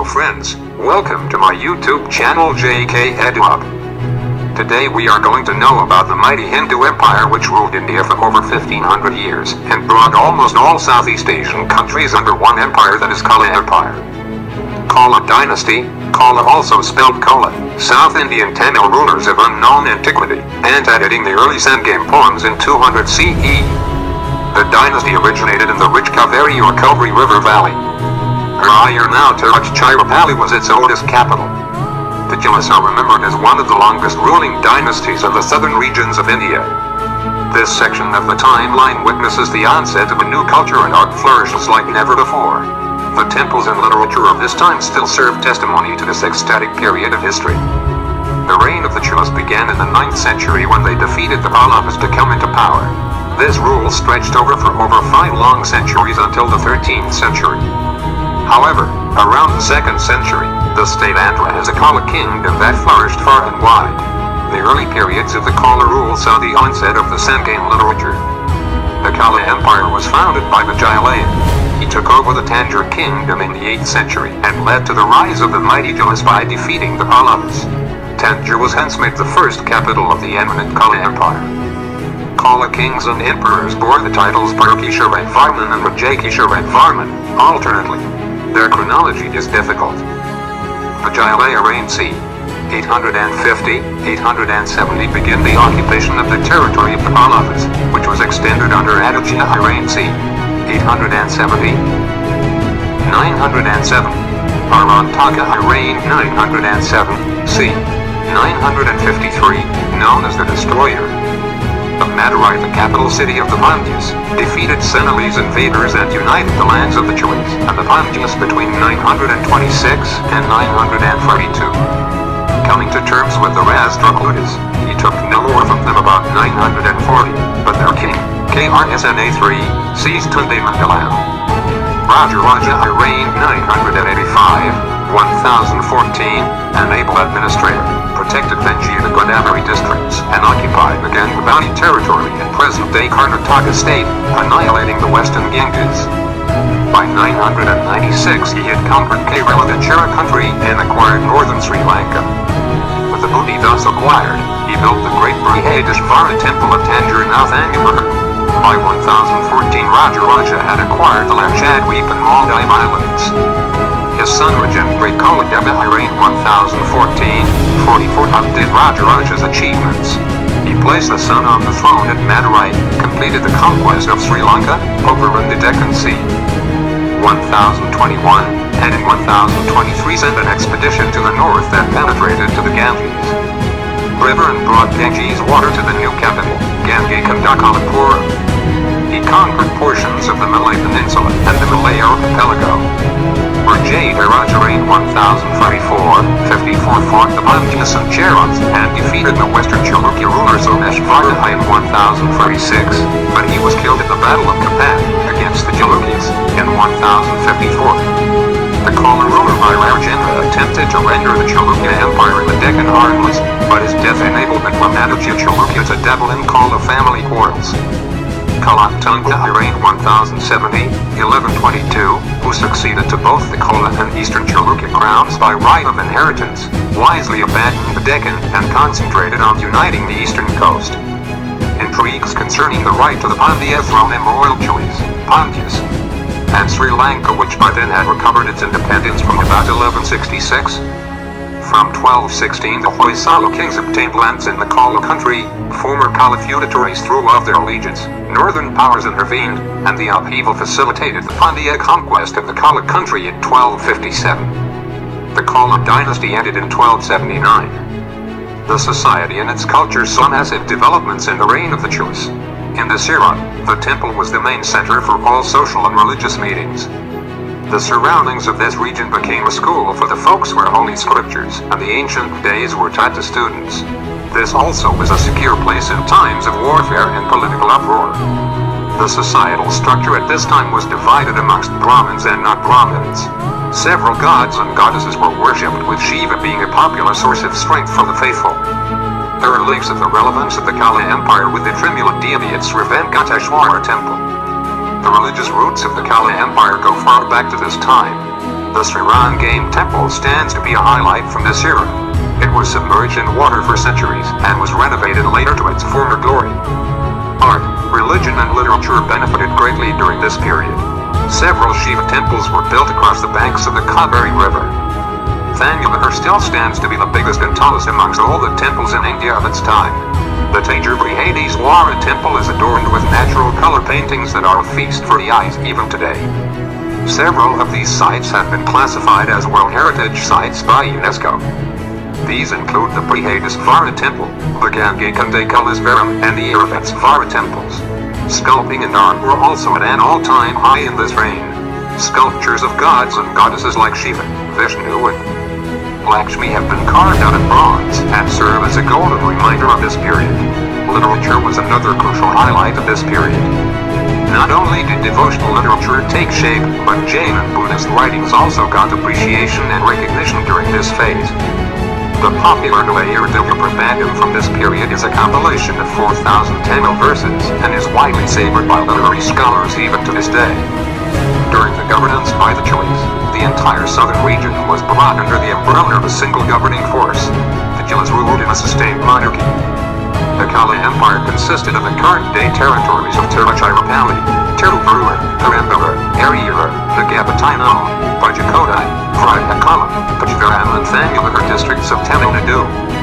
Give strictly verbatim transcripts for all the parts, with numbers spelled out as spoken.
friends, welcome to my YouTube channel J K EduHub. Today we are going to know about the mighty Hindu Empire which ruled India for over fifteen hundred years and brought almost all Southeast Asian countries under one empire, that is Kala Empire. Kala dynasty, Kala also spelled Kola, South Indian Tamil rulers of unknown antiquity, and editing the early Sangam poems in two hundred C E. The dynasty originated in the rich Kaveri or Kovri River Valley. Prior now to Tiruchirappalli was its oldest capital. The Jilas are remembered as one of the longest ruling dynasties of the southern regions of India. This section of the timeline witnesses the onset of a new culture and art flourishes like never before. The temples and literature of this time still serve testimony to this ecstatic period of history. The reign of the Chulas began in the ninth century when they defeated the Pallavas to come into power. This rule stretched over for over five long centuries until the thirteenth century. However, around the second century, the state Andhra has a Kala kingdom that flourished far and wide. The early periods of the Kala rule saw the onset of the Sangam literature. The Kala Empire was founded by Vijayalaya. He took over the Tanjore kingdom in the eighth century and led to the rise of the mighty Jilas by defeating the Pallavas. Tanjore was hence made the first capital of the eminent Kala Empire. Kala kings and emperors bore the titles Parikeshwara and Rajakeshwara alternately. Their chronology is difficult. Vijayalaya reigned c. eight hundred fifty to eight hundred seventy began the occupation of the territory of the Pallavas, which was extended under Aditya I reigned c. eight hundred seventy to nine hundred seven. Parantaka I reigned nine hundred seven to c. nine hundred fifty-three, known as the Destroyer of Madurai, the capital city of the Pandyas, defeated Senalese invaders and united the lands of the Chulas and the Pandyas between nine hundred twenty-six and nine hundred forty-two. Coming to terms with the Rashtrakutas, he took Nellore from them about nine hundred forty, but their king, K R S N A three, seized Tundamangalam. Rajaraja I reigned nine hundred eighty-five to one thousand fourteen, an able administrator, protected Vengi and the Godavari districts, and occupied the Gangavani territory in present-day Karnataka state, annihilating the western Ganges. By nine hundred ninety-six he had conquered Kerala, the Chera country, and acquired northern Sri Lanka. With the booty thus acquired, he built the great Brihadishvara temple at Tanjore, now Thanjavur. By one thousand fourteen Rajaraja had acquired the Lakshadweep and Maldive Islands. His son Rajendra Koladeva I reigned one thousand fourteen to forty-four updid Rajaraja's achievements. He placed the sun on the throne at Madurai, completed the conquest of Sri Lanka, overran the Deccan Sea. one thousand twenty-one, and in one thousand twenty-three sent an expedition to the north that penetrated to the Ganges River and brought Ganges water to the new capital, Gangakondakalapura. He conquered portions of the Malay Peninsula and the Malay Archipelago. Rajaraja reigned one thousand forty-four to fifty-four, fought the Pandyas and Cheras, and defeated the western Chalukya ruler Someshvara I in one thousand forty-six, but he was killed at the Battle of Kapan against the Chalukyas in one thousand fifty-four. The Kala ruler Rajendra attempted to render the Chalukya Empire in the Deccan harmless, but his death enabled the Klamaditya Chalukya to dabble in Kala family quarrels. Kalatunga I reigned one thousand seventy to eleven twenty-two, who succeeded to both the Kala and Eastern Chalukya crowns by right of inheritance, wisely abandoned the Deccan and concentrated on uniting the eastern coast. Intrigues concerning the right to the Pandya throne embroiled Chulas, Pandyas, and Sri Lanka, which by then had recovered its independence from about eleven sixty-six. From twelve sixteen the Hoysala kings obtained lands in the Kala country. Former Kala feudatories threw off their allegiance, northern powers intervened, and the upheaval facilitated the Pandya conquest of the Kala country in twelve fifty-seven. The Kala dynasty ended in twelve seventy-nine. The society and its culture saw massive developments in the reign of the Chulas. In this era, the temple was the main center for all social and religious meetings. The surroundings of this region became a school for the folks where holy scriptures and the ancient days were taught to students. This also was a secure place in times of warfare and political uproar. The societal structure at this time was divided amongst Brahmins and not Brahmins. Several gods and goddesses were worshipped, with Shiva being a popular source of strength for the faithful. There are links of the relevance of the Kala Empire with the Trimula deity at Sri Venkateshwara temple. The religious roots of the Kala Empire go far back to this time. The Srirangam Temple stands to be a highlight from this era. It was submerged in water for centuries and was renovated later to its former glory. Art, religion and literature benefited greatly during this period. Several Shiva temples were built across the banks of the Kaveri River. Thanjavur still stands to be the biggest and tallest amongst all the temples in India of its time. The Tanjore Brihadiswara temple is adorned with natural color paintings that are a feast for the eyes even today. Several of these sites have been classified as World Heritage Sites by UNESCO. These include the Brihadiswara temple, the Gangaikonda and the Iravatsvara temples. Sculpting and art were also at an all-time high in this reign. Sculptures of gods and goddesses like Shiva, Vishnu and Lakshmi have been carved out of bronze and serve as a golden reminder of this period. Literature was another crucial highlight of this period. Not only did devotional literature take shape, but Jain and Buddhist writings also got appreciation and recognition during this phase. The popular Nayar Divya Prabandham from this period is a compilation of four thousand Tamil verses and is widely savored by literary scholars even to this day. During the governance by the Cholas, the entire southern region was brought under the umbrella of a single governing force. The Cholas ruled in a sustained monarchy. The Kala Empire consisted of the current-day territories of Tiruchirappalli, Tiruvallur, Perambur, Ariyur, Nagapattinam, Pajakodai, Vrayakalam, Pachavaram and Thanjavur districts of Tamil Nadu.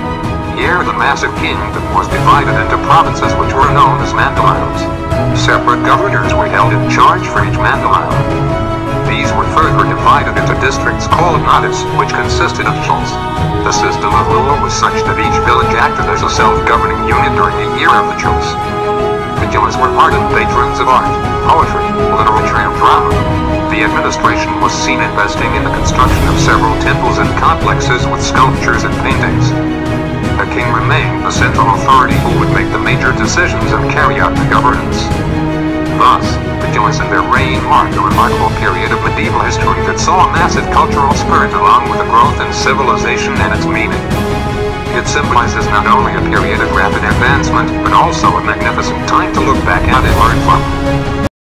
Here the massive kingdom was divided into provinces which were known as Mandalas. Separate governors were held in charge for each mandala. These were further divided into districts called nadis, which consisted of chals. The system of rule was such that each village acted as a self-governing unit during the era of the chals. The chals were ardent patrons of art, poetry, literature and drama. The administration was seen investing in the construction of several temples and complexes with sculptures and paintings. The king remained the central authority who would make the major decisions and carry out the governance. Thus, the Cholas in their reign marked a remarkable period of medieval history that saw a massive cultural spirit along with the growth in civilization and its meaning. It symbolizes not only a period of rapid advancement, but also a magnificent time to look back at and learn from.